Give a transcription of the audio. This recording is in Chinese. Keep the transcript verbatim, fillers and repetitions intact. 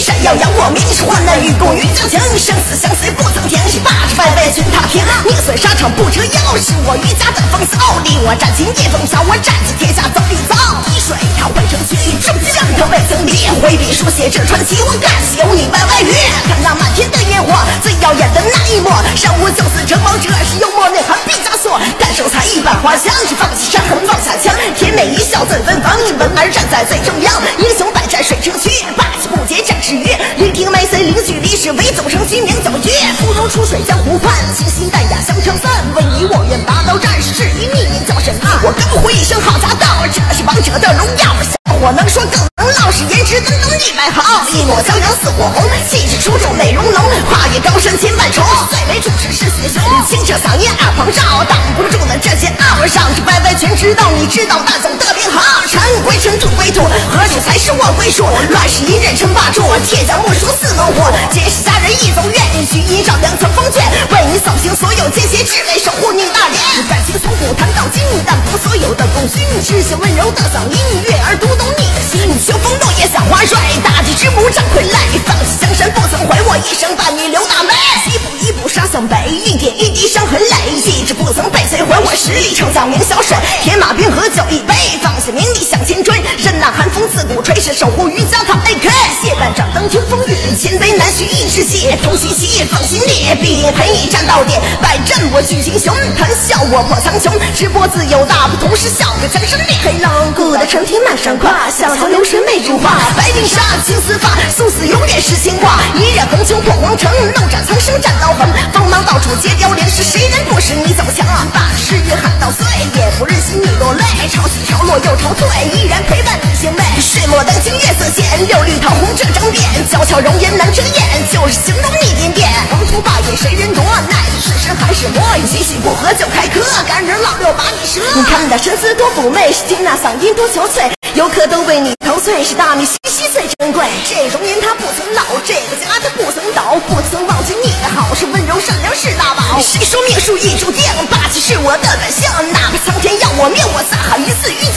闪耀扬我名是患难与共与交情，生死相随不曾停，是霸着百百群踏平，宁损沙场不折腰，是我渔家的风骚。令我战情夜风飘，我战尽天下走一遭。滴水它汇成曲，众将它未曾离，挥笔书写这传奇，我感谢有你百万语。看那满天的烟火，最耀眼的那一幕，上午就似成王者，是幽默内涵毕加索。感受才一把花香，是放弃伤痕放下枪，甜美一笑怎芬芳，文儿站在最中央，英雄百战水城区，霸气不竭战士鱼，聆听麦穗零距离是为走成居名走局，芙蓉出水江湖畔，清新淡雅相称赞，为你我愿拔刀战士，是一秘密叫审判。我高呼一声好驾到，这是王者的荣耀，小伙能说更能唠，是颜值登登一百好，一抹骄阳似火红，气质出众美容浓，跨越高山千万重，最为主持是血雄，清澈嗓音二旁照，挡不住的这些傲，上至歪歪全知道，你知道大总的编号，尘归尘土归土，何处才是我归属？乱世一人称霸主，铁甲莫属四猛虎，皆是家人一走远，须依照两层风卷，为你扫清所有奸邪，只为守护你大脸。感情从古谈到今，淡泊所有的功勋，知晓温柔的嗓音，悦耳读懂你的心。秋风落叶像花帅，大地之母张傀儡，放弃江山不曾回，我一生伴你刘大妹。一步一步杀向北，一点一滴伤痕累，意志不曾被摧毁，我实力称江明小水，铁马冰河酒一杯，放下名利向前追，任那寒风自古吹，是守护渔家堂 A K。谢半掌登听风雨，千杯难续一支血，同心协放心烈，必定陪你战到底。百战我巨型雄，谈笑我破苍穹，直播自有大不同，是笑个全身烈。黑狼谷的成天漫上跨，小桥流水美如画，白鬓纱青丝发，素死永远是牵挂。一人横穷破皇城，怒斩苍生战刀痕，锋芒到处皆凋零，是谁人不使你走强？把誓约喊到碎，也不忍心你落泪，潮起潮落又潮退，依然陪伴你行为。水墨丹青月色线，六绿桃红这张脸，娇俏容颜难遮掩，就是形容你点点。王图霸业谁人夺？奈你是神还是魔？许许不合就开磕，干人老六把你折。你看那身姿多妩媚，是听那嗓音多憔悴，游客都为你陶醉，是大米稀稀最珍贵。这容颜它不曾老，这个家它不曾倒，不曾忘记你的好，是温柔善良是大宝。谁说命数已注定，霸气是我的本性，哪怕苍天要我灭，我撒喊一次与